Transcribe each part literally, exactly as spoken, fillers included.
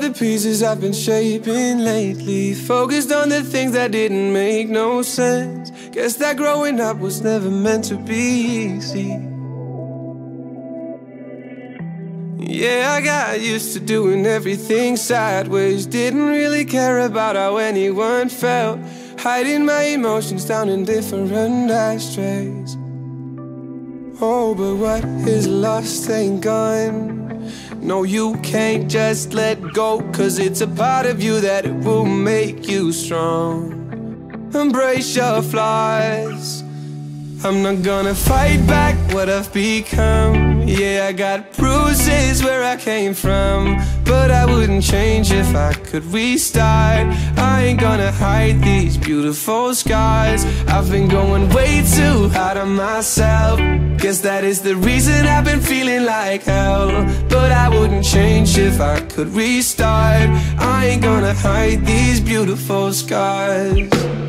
the pieces I've been shaping lately. Focused on the things that didn't make no sense. Guess that growing up was never meant to be easy. Yeah, I got used to doing everything sideways. Didn't really care about how anyone felt. Hiding my emotions down in different ashtrays. Oh, but what is lost ain't gone. No, you can't just let go, 'cause it's a part of you that it will make you strong. Embrace your flaws. I'm not gonna fight back what I've become. Yeah, I got bruises where I came from, but I wouldn't change if I could restart. I ain't gonna hide these beautiful scars. I've been going way too hard on myself. Guess that is the reason I've been feeling like hell. But I wouldn't change if I could restart. I ain't gonna hide these beautiful scars.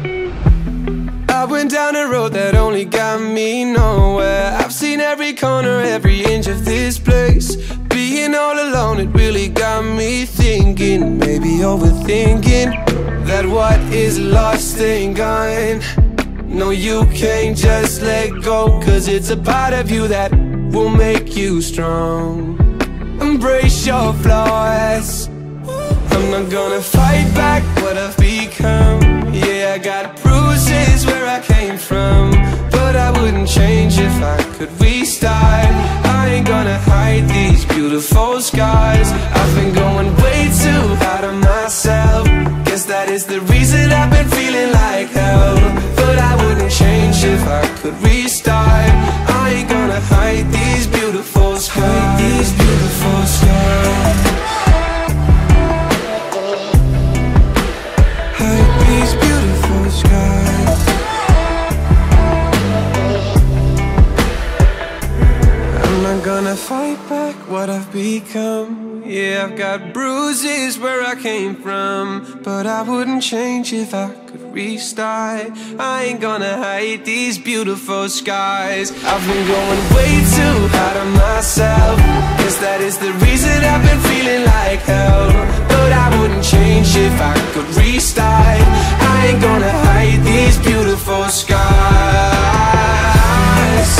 I went down a road that only got me nowhere. I've seen every corner, every inch of this place. Being all alone, it really got me thinking, maybe overthinking, that what is lost ain't gone. No, you can't just let go, 'cause it's a part of you that will make you strong. Embrace your flaws. I'm not gonna fight back what I've become. Yeah, I got bruises where I came from, but I wouldn't change if I could restart. I ain't gonna hide these beautiful scars. I've been going way too hard on myself. Guess that is the reason I've been feeling like hell. But I wouldn't change if I could restart. I ain't gonna hide these beautiful scars. Hide these beautiful scars. Gonna fight back what I've become. Yeah, I've got bruises where I came from, but I wouldn't change if I could restart. I ain't gonna hide these beautiful scars. I've been going way too hard on myself. Guess that is the reason I've been feeling like hell. But I wouldn't change if I could restart. I ain't gonna hide these beautiful scars.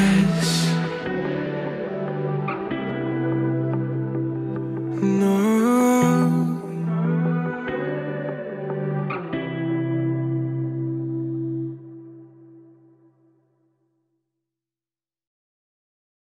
No.